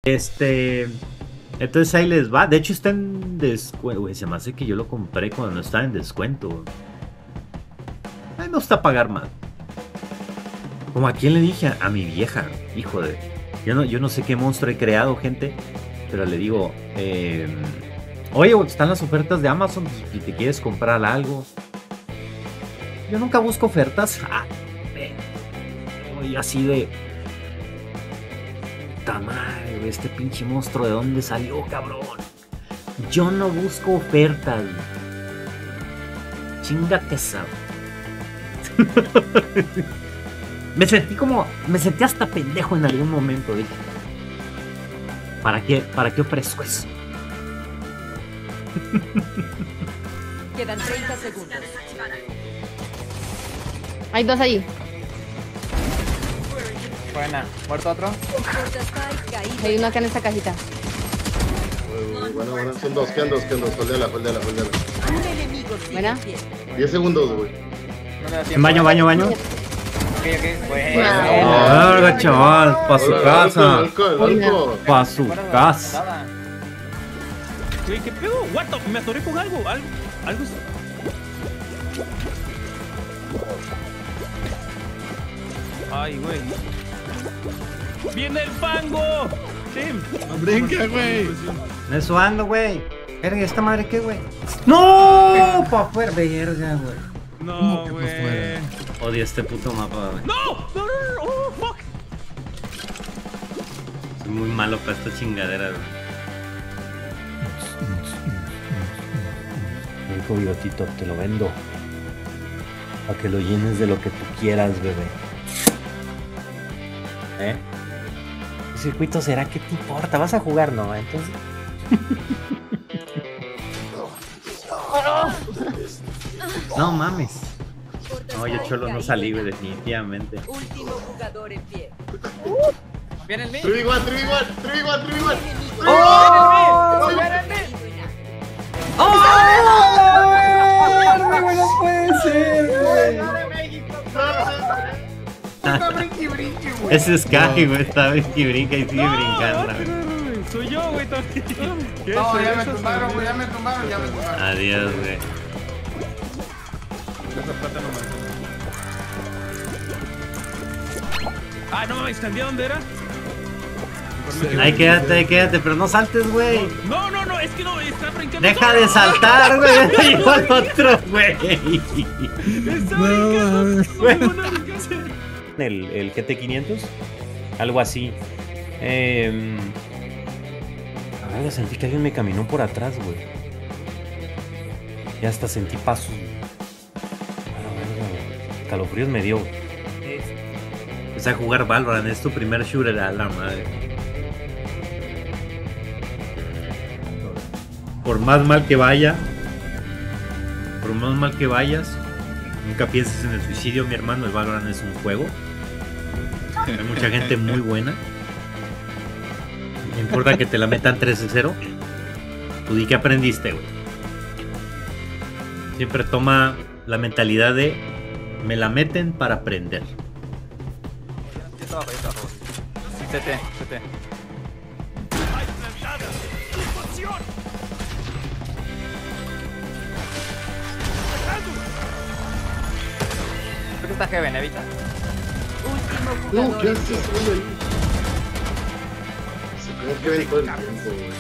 Entonces ahí les va. De hecho está en descuento. Güey, se me hace que yo lo compré cuando no estaba en descuento. A mí me gusta pagar más. Como a quien le dije, a mi vieja. Hijo de... Yo no sé qué monstruo he creado, gente. Pero le digo, oye, están las ofertas de Amazon. Si te quieres comprar algo. Yo nunca busco ofertas. Y así de... Puta madre, este pinche monstruo, ¿de dónde salió, cabrón? Yo no busco ofertas. Chingate esa. Me sentí hasta pendejo en algún momento. Dije, ¿para qué ofrezco eso? Quedan 30 segundos. Hay dos ahí. Buena. ¿Muerto otro? Hay uno acá en esta cajita. Bueno, son dos, quedan dos. Foldeala. Un enemigo sigue Buena. en pie. 10 segundos, güey. No me da tiempo. En baño. Ok. Buena. Verga, chaval, pa' su casa. Alco. Pa' su casa. Güey, ¿qué pedo? What the... Me atoré con algo. Algo es... Ay, güey. ¡Viene el fango! ¡Tim! ¡Brinca, güey! Eso ando, güey. Verga, ¿esta madre qué, güey? ¡No! Pa' afuera, verga, güey. No, que pa' güey. fuera? Odio este puto mapa, güey. ¡No! ¡Oh, fuck! Soy muy malo para esta chingadera, güey. Me dijo Bigotito, te lo vendo. Para que lo llenes de lo que tú quieras, bebé. ¿Qué circuito será? ¿Qué te importa? ¿Vas a jugar? No, entonces... No mames. No, yo cholo no salí, güey, definitivamente. Último jugador en pie. Viene el mid. 3v1. ¡Oh! No puede ser, güey. Ese es Kaji, güey, está brinca y sigue brincando, güey. Soy yo, güey, también. ¿Qué No, es ya me eso? tumbaron, güey, ya me tumbaron. Adiós, güey. Esa plata no me... Ah, no mames, ¿cambié dónde era? Ahí quédate, pero no saltes, güey. No, es que no, está brincando. Deja de saltar, güey. Llegó al otro, güey. Está brincando. Bueno. No, ¿qué hacer? El GT500, algo así. Ahora sentí que alguien me caminó por atrás, güey. Ya hasta sentí pasos. Calofríos me dio. Empecé a jugar Valorant, es tu primer shooter, a la madre. Por más mal que vaya, por más mal que vayas, nunca pienses en el suicidio, mi hermano. El Valorant es un juego. Hay mucha gente muy buena. No importa que te la metan 3-0. Tú di que aprendiste, güey. Siempre toma la mentalidad de me la meten para aprender. Yo estaba abajo. CT. Creo que está Heaven, evita. Último No, jugador ¿qué en haces, pie. güey? Se cree que ven todo el tiempo, güey.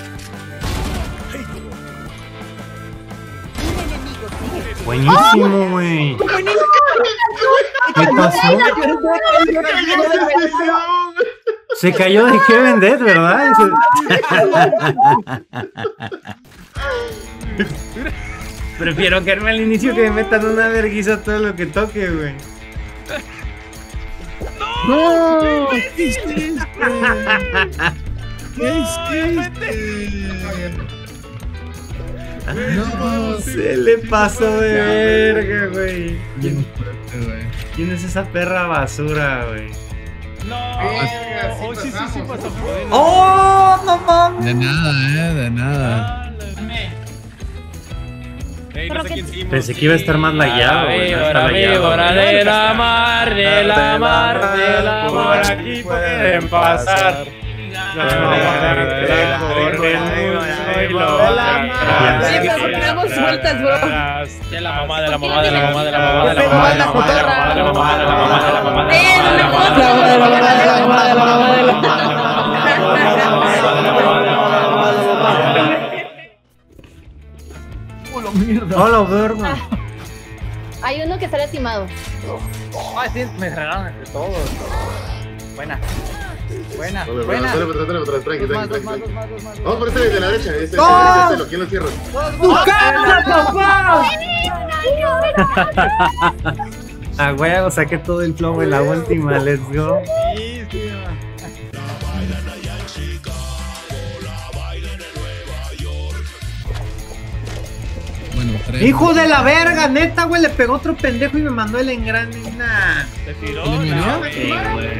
Un enemigo sigue en pie. Buenísimo, güey. ¿Qué pasó? Se cayó de Heaven Dead, ¿verdad? Prefiero quedarme al inicio que me metan una verguiza todo lo que toque, güey. ¡No! ¿Qué hiciste? ¿Qué hiciste? No, Se le pasó de verga, güey. bien fuerte, güey. ¿Quién es esa perra basura, güey? No, así oh, sí pasamos. pasó. Bueno. ¡Oh! ¡No mames! De nada, de nada. Ey, no sé quién hicimos. Pensé que iba a estar más lagueado, güey. No está lagueado, güey. de la mar, por aquí pueden pasar. Damos vueltas, bro. Ya la mamá de la mamá de la mamá de la mamá de la Pegó mamá a de la la mamá de la mamá de la mamá de la mamá de la mamá de ¡Hola, verga! Hay uno que está lastimado. Ay, sí, me regalaron entre todos. Buena. Buena, Vale, buena. tranqui. Dos más. Vamos por este de la derecha. ¿Quién lo cierra? ¡Tu cámara, papá! Ah, huevo, saqué todo el plomo en la última, let's go. Bueno, 3. ¡Hijo de la verga! Neta, güey, le pegó otro pendejo y me mandó el engrane. Nah. Te tiró, ¿Eliminó? no, güey. Sí, güey.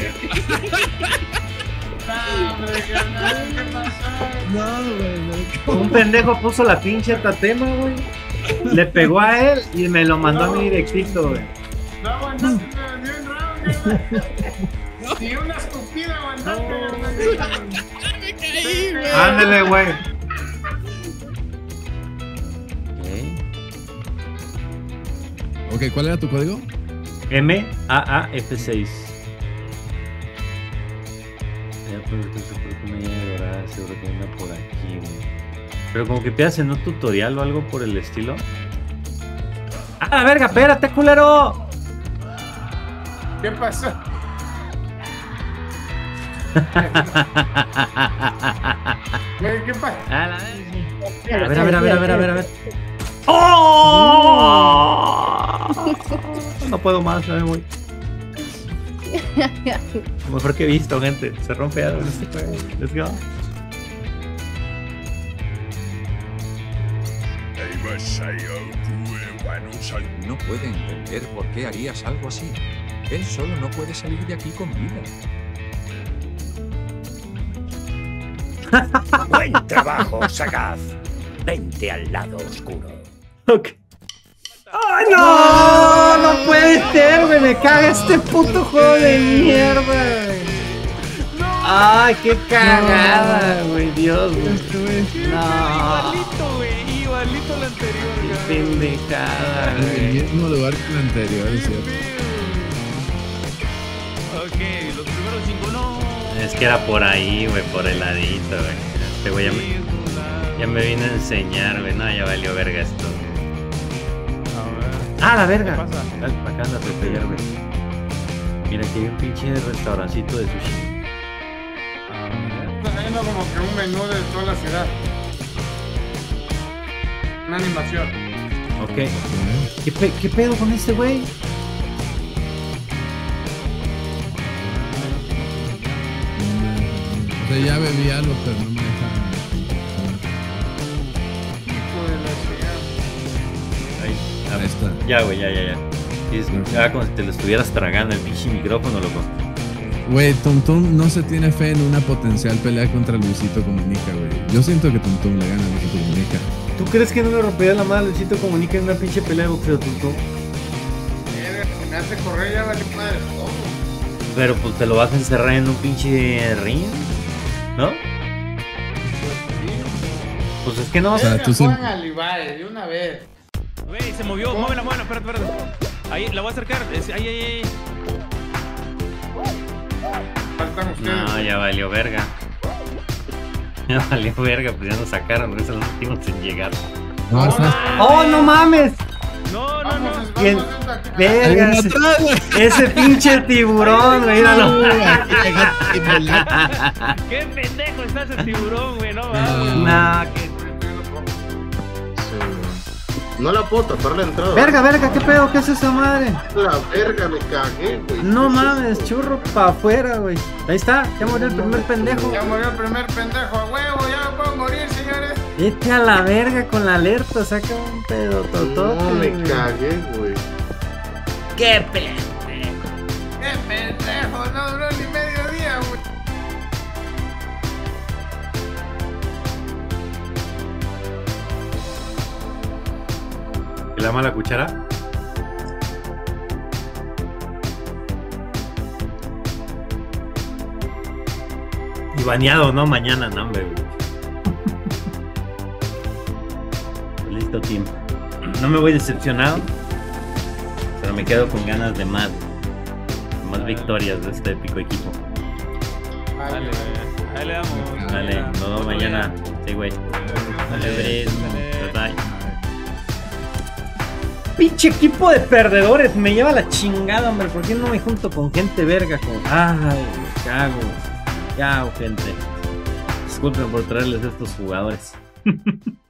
No, güey. Un pendejo puso la pinche tatema, güey. Le pegó a él y me lo mandó a mí directito, güey. No aguantaste ni un round, ni una estúpida aguantaste. Me caí, güey. Ándale, güey. Ok, ¿cuál era tu código? MAAF6. Seguro que anda por aquí, güey. Pero como que pidas en un tutorial o algo por el estilo. ¡Ah, la verga! ¡Espérate, culero! ¿Qué pasó? ¿Qué pasó? A ver. ¡Oh! No puedo más, ya me voy. Lo mejor que he visto, gente. Se rompe algo en este juego. Let's go. No puede entender por qué harías algo así. Él solo no puede salir de aquí con vida. Buen trabajo, sagaz. Vente al lado oscuro. Ok. ¡Ay, no! ¡No puede ser, güey! Me caga este puto juego de mierda, güey. ¡Ay, qué cagada, güey! Dios, güey. No. Igualito, güey. Igualito al anterior, Qué güey. pendejada, En el güey. mismo lugar que el anterior, es cierto. Ok, los primeros 5 no. Es que era por ahí, güey, por el ladito, güey. Este güey ya me vino a enseñar, güey. No, ya valió verga esto. ¡Ah, la verga! ¿Qué pasa? Acá anda a atropellar, güey. Mira, aquí hay un pinche restaurancito de sushi. Está teniendo como que un menú de toda la ciudad. Una animación. Ok. ¿Qué pedo con este güey? O sea, ya bebí algo, pero no me dejaron. Hijo de la ciudad. Ahí Ahí está. Ya, güey, ya. Sí, es como si te lo estuvieras tragando el pinche micrófono, loco. Güey, Tum Tum no se tiene fe en una potencial pelea contra Luisito Comunica, güey. Yo siento que Tum Tum le gana a Luisito Comunica. ¿Tú crees que no me rompería la madre Luisito Comunica en una pinche pelea de boxeo, tonto? Se me hace correr ya vale madre todo. Pero pues te lo vas a encerrar en un pinche ring, ¿no? Pues es que no. O sea, tú sí. Pongan a Levi de una vez. Güey, se movió. Mueve la mano. Espérate. Ahí, la voy a acercar. Ahí. Faltan ustedes. No, ya valió verga. Ya valió verga, pues ya nos sacaron, por eso los últimos en llegar. No, está. ¡Oh, no mames! No. Vamos, ¿Quién? vamos a atacar. Verga, Ahí atrás, güey. ese pinche tiburón, güey, míralo. Qué pendejo está ese tiburón, güey. No, Nah, que... No la puedo tapar la entrada. Verga, ¿qué pedo? ¿Qué es esa madre? La verga, me cagué, güey. No mames, churro pa' afuera, güey. Ahí está, ya murió el primer pendejo. Ya murió el primer pendejo a huevo, ya puedo morir, señores. Vete a la verga con la alerta, saca un pedo totote. No, me güey. cagué, güey. ¡Qué pendejo! ¡Qué pendejo! No duró ni medio día, güey. ¿Y la mala cuchara? baneado, ¿no? Mañana, no, hombre, güey. Listo, team. No me voy decepcionado, pero me quedo con ganas de más victorias de este épico equipo. Dale, güey. Ahí le damos. Dale, nos vemos mañana. Sí, güey. Dale, Bris. Bye. Pinche equipo de perdedores, me lleva la chingada, hombre. ¿Por qué no me junto con gente verga? Ay, ¿qué hago, gente? Disculpen por traerles estos jugadores.